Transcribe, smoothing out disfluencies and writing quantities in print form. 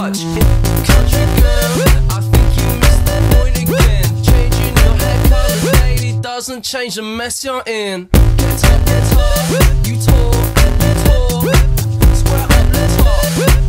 touch. Country girl, I think you missed the point again. Changing your hair colour daily doesn't change the mess you're in. Get up, you talk, square up, let's talk.